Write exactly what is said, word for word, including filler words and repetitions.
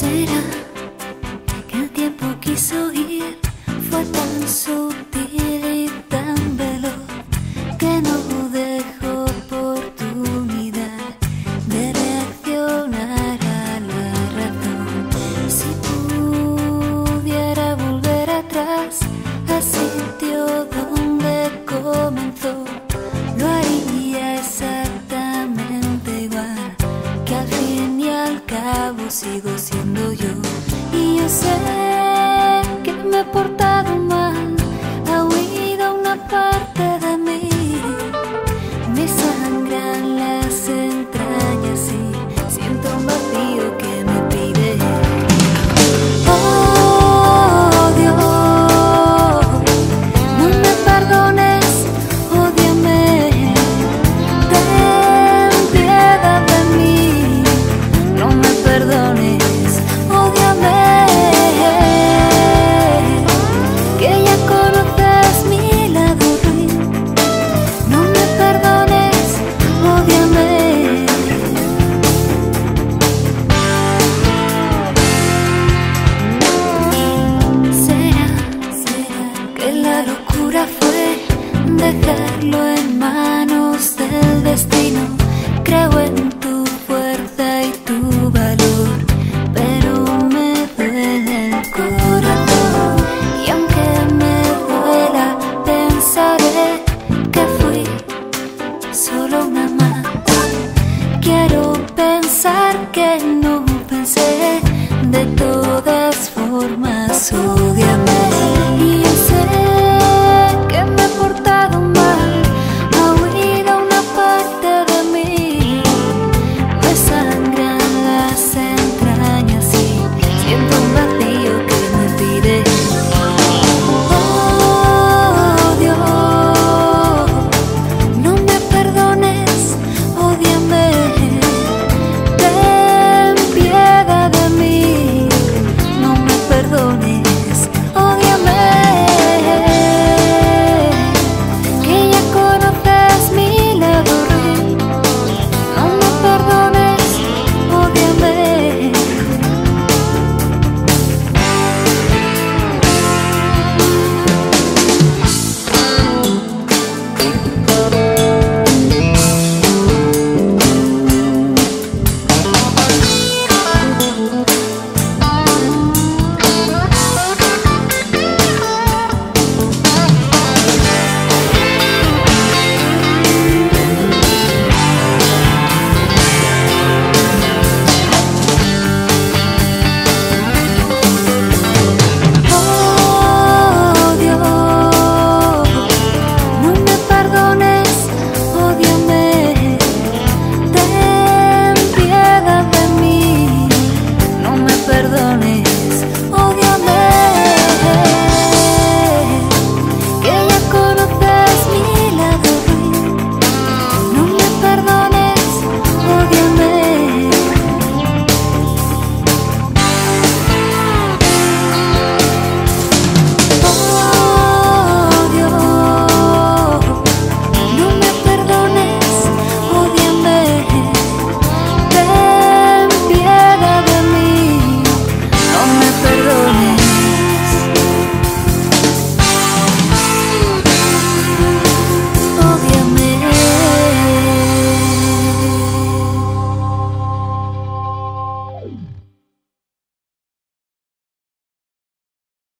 será que el tiempo quiso ir? Fue tan sutil y tan veloz que no dejó oportunidad de reaccionar a la razón. Si pudiera volver atrás al sitio donde comenzó, lo haría exactamente igual, que al fin y al cabo sigo siendo yo. Y yo sé que me he portado